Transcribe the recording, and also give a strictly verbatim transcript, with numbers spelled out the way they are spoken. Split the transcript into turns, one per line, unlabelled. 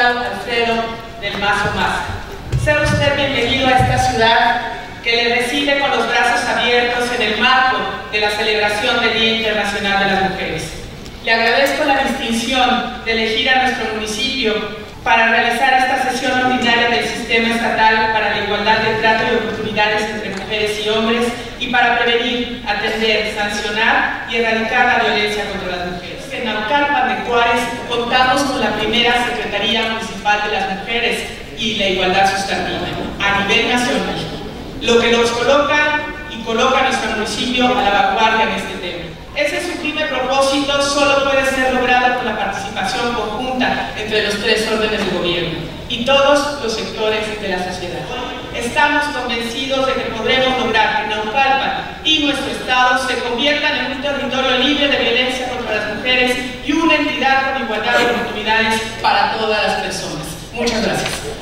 diputado Alfredo del Mazo Maza. Sea usted bienvenido a esta ciudad que le recibe con los brazos abiertos en el marco de la celebración del Día Internacional de las Mujeres. Le agradezco la distinción de elegir a nuestro municipio para realizar esta sesión ordinaria del Sistema Estatal para la Igualdad de Trato y Oportunidades entre Mujeres y Hombres y para prevenir, atender, sancionar y erradicar la violencia contra las mujeres. En Naucalpan de Juárez contamos con la primera Secretaría Municipal de las Mujeres y la Igualdad Sustantiva a nivel nacional, lo que nos coloca y coloca a nuestro municipio a la vanguardia en este tema. Ese sublime propósito solo puede ser logrado con la participación conjunta entre los tres órdenes de gobierno y todos los sectores de la sociedad. Estamos convencidos de que podremos lograr que Naucalpan y nuestro Estado se conviertan en un territorio libre de violencia contra las mujeres y una entidad con igualdad de oportunidades para todas las personas. Muchas gracias.